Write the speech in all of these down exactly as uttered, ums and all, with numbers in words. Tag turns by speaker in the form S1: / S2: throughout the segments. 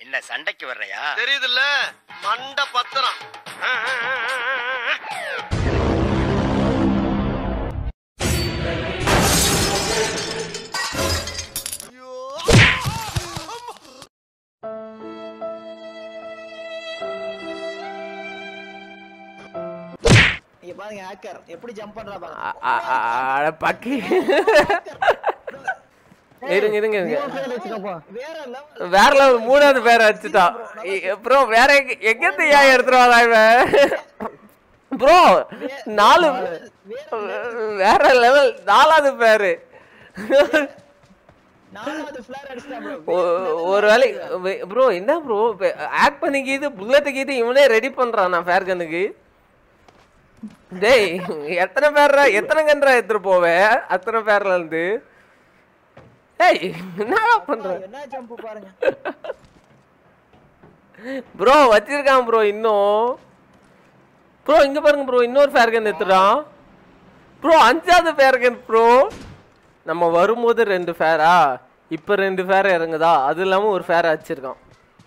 S1: என்ன சண்டைக்கு வர்றையா?
S2: தெரியுதுல்ல மண்ட பத்திரம்.
S3: இங்க பாருங்க ஹேக்கர் எப்படி ஜம்ப் பண்றா பாருங்க.
S4: அட பக்கி. இருங்க இருங்க இருங்க. வேற லெவல் மூணாவது பேர் அடிச்சுட்டான் ப்ரோ. வேற எங்க தையா எடுத்துட்டு வரா இவன் ப்ரோ? நாலு வேற லெவல் நாலாவது பேரு. ஒரு வேலை ப்ரோ என்ன ப்ரோ ஆக்ட் பண்ணிக்கிது புல்லட்டுக்கிது இவனே ரெடி பண்றான். நான் ஃபேர் கனுக்கு டேய் எத்தனை பேர்ரா எத்தனை கன்றா எடுத்துட்டு போவேன் அத்தனை பேர்ல இருந்து. ஏய் என்னடா பண்ற?
S3: என்ன ஜம்ப் பாருங்க
S4: ப்ரோ வச்சிருக்கான் ப்ரோ இன்னும். ப்ரோ இங்க பாருங்க ப்ரோ இன்னொரு ஃபேர் கன் எடுத்துறான் ப்ரோ. அஞ்சாவது ஃபேர் கன் ப்ரோ. நம்ம வரும்போது ரெண்டு ஃபேரா இப்ப ரெண்டு ஃபேர் இறங்குதா? அது இல்லாம ஒரு ஃபேர் வச்சிருக்கான்.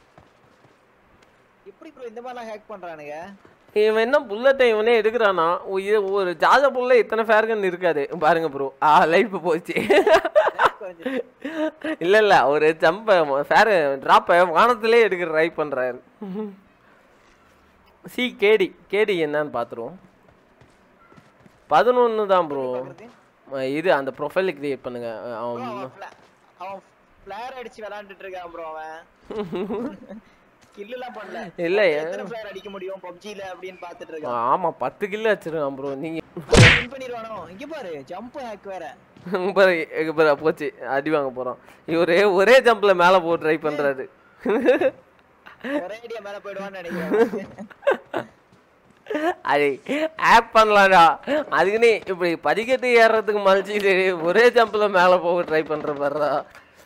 S3: எப்படி ப்ரோ இந்த மாதிரிலாம் ஹேக் பண்றானுங்க?
S4: இவன் என்ன புல்லட்டை இவனே எடுக்கிறானா? ஒரு ஜாஜா புல்ல இத்தனை ஃபேர் கன் இருக்காது பாருங்க ப்ரோ. ஆ லைஃப் போச்சு. இல்ல இல்ல ஒரு ஜம்ப ஃபேர் டிராப்ப வானத்திலே எடுக்க ட்ரை பண்றாரு. சி கேடி கேடி என்னன்னு பாத்துருவோம். பதினொன்னு தான் ப்ரோ. இது அந்த ப்ரொஃபைல் கிரியேட் பண்ணுங்க. அவன்
S3: அவன் ஃபிளேர் அடிச்சு விளையாண்டுட்டு இருக்கான் ப்ரோ. அவன் கில்லுலாம் பண்ணல.
S4: இல்ல
S3: எத்தனை ஃபிளேர் அடிக்க முடியும் பப்ஜில அப்படினு பாத்துட்டு இருக்கான்.
S4: ஆமா பத்து கில் அடிச்சிருக்கான் ப்ரோ. நீங்க
S3: வின் பண்ணிடுவானோ? இங்க பாரு ஜம்ப் ஹேக் வேற.
S4: பாரு இங்க பாரு போச்சு அடி வாங்க போறோம். இவரே ஒரே ஜம்ப்ல மேல போ ட்ரை பண்றாரு.
S3: ஒரே அடியா மேல போய்டுவான்னு நினைக்கிறேன்.
S4: அடே ஆப் பண்ணலாம்டா. அதுக்குனே இப்படி படிக்கட்டு ஏறதுக்கு மல்ச்சிட்டு ஒரே ஜம்ப்ல மேல போக ட்ரை பண்ற பாருடா.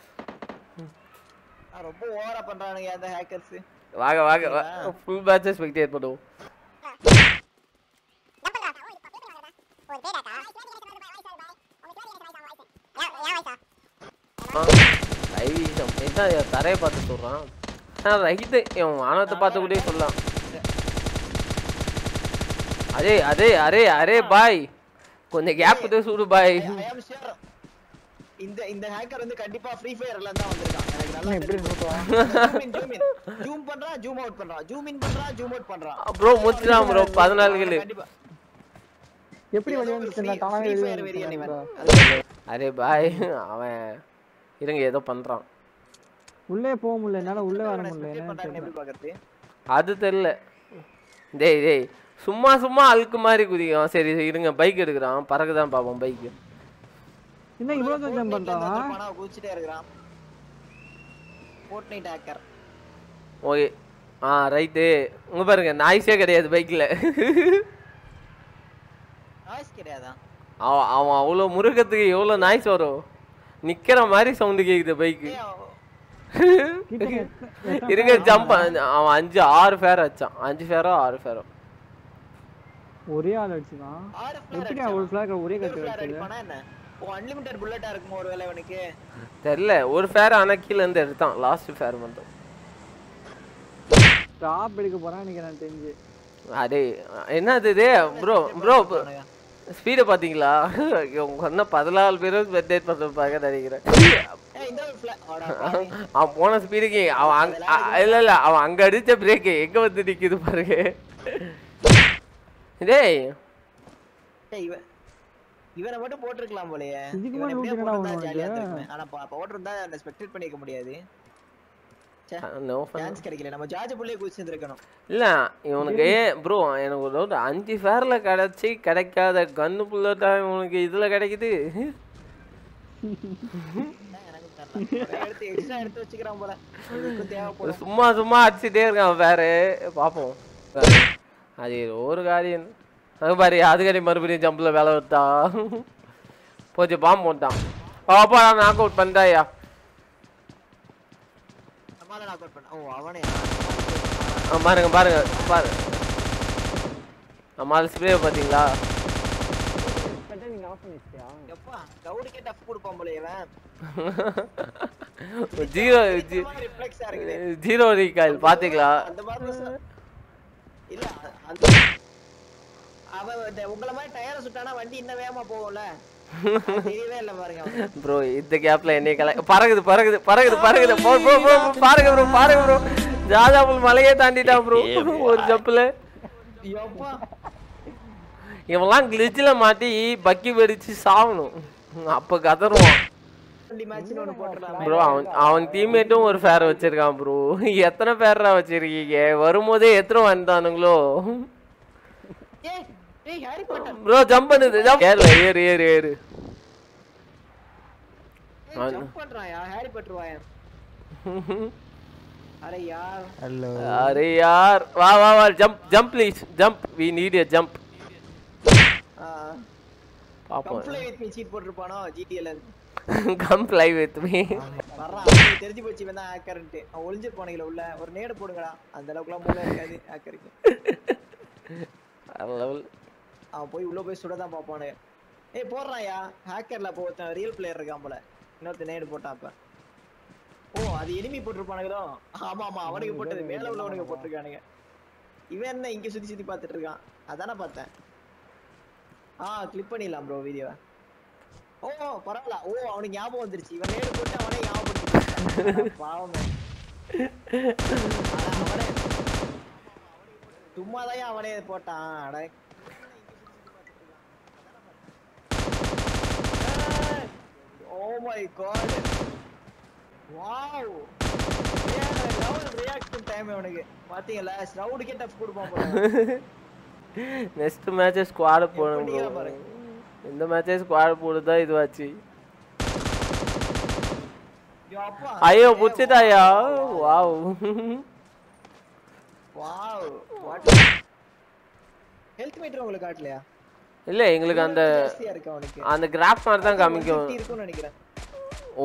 S3: ரொம்ப ஓவரா பண்றானுங்க அந்த ஹேக்கர்ஸ்.
S4: வாங்க வாங்க ஃபுல் பேட்ச் ஸ்பெக்டேட் பண்ணுவோம். ஐவிசம் என்ன தரையை பார்த்து சொல்றான். ரைட்டு இவன் வானத்தை பார்த்து கூட சொல்லலாம். அரே அரே அரே அரே பாய் கொஞ்சம் கேப் விட்டு சூடு பாய்.
S3: இந்த இந்த ஹேக்கர் வந்து கண்டிப்பா ஃப்ரீ ஃபயர்ல தான் வந்திருக்கான். எனக்கு நல்லா எப்படி சொல்றான். ஜூம் இன் ஜூம் பண்றா ஜூம் அவுட் பண்றா ஜூம் இன் பண்றா ஜூம் அவுட் பண்றா.
S4: ப்ரோ முடிச்சான் ப்ரோ பதினாலு கில்.
S5: எப்படி வந்து தானாவே
S3: வெரியன் இவன்.
S4: அரே பாய் அவன் இருங்க ஏதோ பண்றான்.
S5: உள்ளே போக முடியல என்னால உள்ளே வர முடியல.
S3: எப்படி பாக்குறது
S4: அது தெரியல. டேய் டேய் சும்மா சும்மா அழுக்கு மாதிரி குதிக்கும். சரி இருங்க பைக் எடுக்கிறான் பறக்குதான் பாப்போம் பைக்.
S5: என்ன இவ்வளவு ஜம்ப் பண்றான்?
S3: பணம் குச்சிட்டே இருக்கான். Fortnite hacker.
S4: Okay ah right. உங்க பாருங்க நாய்ஸே கிடையாது பைக்ல.
S3: நாய்ஸ் கிடையாதா?
S4: அவன் அவன் அவ்வளோ முருகத்துக்கு எவ்வளோ நாய்ஸ் வரும். நிக்கிற மாதிரி சவுண்டு கேக்குது பைக்கு. இருங்க ஜம்ப் அவன் அஞ்சு ஆறு ஃபேர் அடிச்சான். அஞ்சு ஃபேரோ ஆறு ஃபேரோ
S5: ஒரே ஆள் அடிச்சான். எப்படி ஒரு ஃபிளாக் ஒரே கட்டு
S3: அடிப்பானா என்ன? ஓ அன்லிமிட்டட் புல்லட்டா இருக்குமோ ஒருவேளை அவனுக்கு
S4: தெரியல. ஒரு ஃபேர் ஆனா கீழ இருந்து எடுத்தான் லாஸ்ட் ஃபேர் மட்டும்.
S5: டாப் எடுக்க போறான் நினைக்கிறேன் தெரிஞ்சு.
S4: அடே என்னது இது ப்ரோ ப்ரோ ஸ்பீட பாத்தீங்களா? உங்க பதினாலு பேரும் வெட்டேட் பண்றாங்க நினைக்கிறேன். அவன் போன ஸ்பீடுக்கு அவன் இல்ல இல்ல அவன் அங்க அடிச்ச பிரேக் எங்க வந்து நிக்குது பாருங்க. டேய்
S3: இவனை மட்டும் போட்டுருக்கலாம் போலயே. ஆனா போட்டிருந்தா அந்த ஸ்பெக்டேட் பண்ணிக்க முடியாது. சான்ஸ் கிடைக்கல. நம்ம ஜார்ஜ் புள்ளைய குதிச்சிருக்கணும்.
S4: இல்ல இவனுக்கு ப்ரோ எனக்கு ஒரு டவுட். அஞ்சு ஃபேர்ல கிடைச்சி கிடைக்காத கன்னு புல்லட்டா இவனுக்கு இதுல கிடைக்குது. சும்மா சும்மா அடிச்சுட்டே இருக்கான் வேற பாப்போம். அது ஒரு காரியம் அது பாரு. அதுக்கடி மறுபடியும் ஜம்ப்ல வேலை விட்டா போச்சு பாம்பு போட்டான். பாப்பா நாக் அவுட் பண்றாயா? பாருங்க பாருங்க பாரு அம்மாள் ஸ்ப்ரே பாத்தீங்களா?
S3: எப்பா கவுடுக்கே டஃப் கொடுப்பான் போல இவன்.
S4: ஜீரோ
S3: ரிஃப்ளெக்ஸா இருக்குது.
S4: ஜீரோ ரீகால் பாத்தீங்களா?
S3: அந்த மாதிரி இல்ல அந்த அவ உங்கள மாதிரி டயரை சுட்டானா வண்டி இன்னும் வேகமா போகும்ல. தெரியவே இல்ல பாருங்க
S4: ப்ரோ. இந்த கேப்ல என்னைய கல பறகுது பறகுது பறகுது பறகுது போ போ போ பாருங்க ப்ரோ பாருங்க ப்ரோ. ஜாஜாபுல் மலையே தாண்டிட்டான் ப்ரோ ஒரு ஜம்ப்ல.
S3: யோப்பா
S4: இவன்லாம் கிளிட்ஜ்ல மாட்டி பக்கி வெடிச்சு சாவணும். அப்ப கதறுவான் ப்ரோ. அவன் அவன் டீம்மேட்டும் ஒரு ஃபேர் வச்சிருக்கான் ப்ரோ. எத்தனை ஃபேரா வச்சிருக்கீங்க? வரும்போதே எத்தனை வந்தானுங்களோ ப்ரோ. ஜம்ப் பண்ணுது ஏறு ஏறு ஏறு ஏறு.
S3: ஜம்ப் பண்றான் யார் ஹாரி பாட்டர் வாயன். அரே யார்
S5: ஹலோ
S4: அரே யார் வா வா வா jump jump please jump. we need a jump. பாப்போம்.
S3: கம்ப்ளை வித் மீ சீட் போட்டுருப்பானோ ஜிடிஎல்.
S4: கம்ப்ளை வித் மீ
S3: வர்றா தெரிஞ்சு போச்சு இவன் தான் ஹேக்கர்ன்ட்டு. அவன் ஒளிஞ்சு போனீங்களா உள்ள ஒரு நேடு போடுங்கடா. அந்த அளவுக்குலாம் மூளை இருக்காது ஹேக்கருக்கு.
S4: லெவல்
S3: அவன் போய் உள்ள போய் சுட தான் பாப்பானு. ஏய் போடுறாயா ஹேக்கர்ல போ. ஒருத்தன் ரியல் பிளேயர் இருக்கான் போல. இன்னொருத்த நேடு போட்டான் அப்ப. ஓ அது எனிமி போட்டுருப்பானுங்களோ. ஆமா ஆமா அவனுக்கு போட்டது மேல உள்ளவனுக்கு போட்டிருக்கானுங்க. இவன் என்ன இங்க சுத்தி சுத்தி பார்த்துட்டு இருக்கான். அதானே பார்த்தேன். ஆ கிளிப் பண்ணிடலாம் ப்ரோ வீடியோவை. ஓ பரவாயில்ல. ஓ அவனுக்கு ஞாபகம் வந்துருச்சு. இவன் நேடு போட்டு அவனே ஞாபகம் பாவமே. அவனே சும்மாதான் அவனே போட்டான். அட oh my god wow. Level reaction time அவனுக்கு பாத்தீங்களா? ஸ்ரவுட் கிட்ட டஃப் கொடுப்பான் போல.
S4: நெக்ஸ்ட் மேட்ச் ஸ்குவாட் போடணும் ப்ரோ. இந்த மேட்ச் ஸ்குவாட் போடுதா இதுவாச்சு. ஐயோ புடிச்சிட்டாயா? Wow
S3: wow what health meter உங்களுக்கு காட்டலையா?
S4: இல்ல எங்களுக்கு அந்த அந்த கிராஃப் மாதிரி தான் காமிக்கும்
S3: இருக்கும்னு நினைக்கிறேன்.
S4: ஓ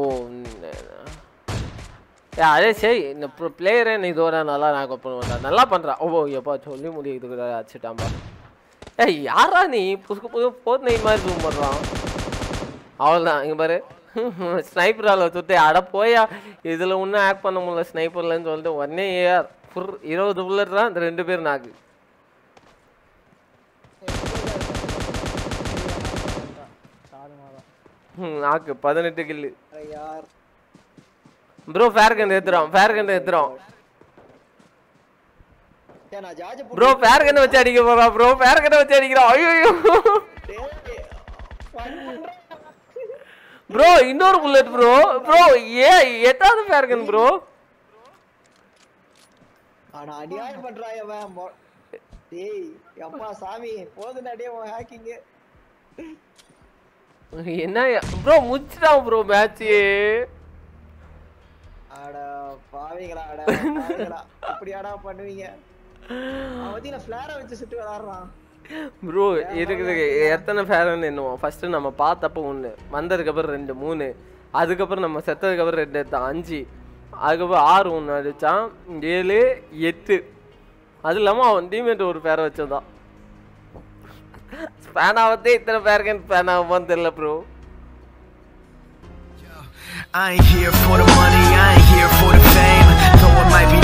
S4: அதே சரி. இந்த பிளேயரே நீ இதோட நல்லா நான் பண்ணுவேன் நல்லா பண்றான். ஓ எப்பா சொல்லி முடியுது கூட அடிச்சுட்டாம்பா. ஏய் யாரா நீ புதுசு புது போர் நைட் மாதிரி ஜூம் பண்றான். அவ்வளோதான் இங்க பாரு. ஸ்னைப்பரால சுத்தி அட போயா இதுல ஒன்றும் ஆக்ட் பண்ண முடியல ஸ்னைப்பர்லன்னு சொல்லிட்டு உடனே ஏஆர் ஃபுல் இருபது புல்லட் தான் இந்த ரெண்டு பேர் நாக்கு. நாக்கு பதினெட்டு கில்லு ப்ரோ. ஃபேர் கன் ஏத்துறோம் ஃபேர் கன் ஏத்துறோம் ப்ரோ. ஃபேர் கன் வச்சு அடிக்க போறோம் ப்ரோ. ஃபேர் கன் வச்சு அடிக்கிறோம். ஐயோ ப்ரோ இன்னொரு புல்லட் ப்ரோ. ப்ரோ ஏ எட்டாவது ஃபேர் கன் ப்ரோ.
S3: ஆனா அநியாயம் பண்றான் அவன். டேய் அப்பா சாமி போதுடா டேய் உன் ஹேக்கிங்.
S4: என்ன ப்ரோ முடிச்சிட்டான் ப்ரோ மேட்ச்.
S3: அட பாவிங்களா அட பாவிங்களா இப்படியாடா பண்ணுவீங்க? அவதில ஃப்ளேர வச்சு சுட்டு விளையாடுறான்
S4: ப்ரோ. இருக்குது எத்தனை ஃபேர்னு என்னவோம். ஃபர்ஸ்ட் நம்ம பார்த்தப்போ ஒன்று, வந்ததுக்கு அப்புறம் ரெண்டு மூணு, அதுக்கப்புறம் நம்ம செத்ததுக்கு அப்புறம் ரெண்டு எடுத்தான் அஞ்சு, அதுக்கப்புறம் ஆறு ஒன்று அடிச்சான், ஏழு எட்டு. அது இல்லாமல் அவன் டீமேட் ஒரு பேரை வச்சதான். ஸ்பேன் ஆகத்தே இத்தனை பேருக்கு ஸ்பேன் ஆகுமான்னு தெரியல bro.
S1: I ain't here for the money, I ain't here for the fame. Though it might be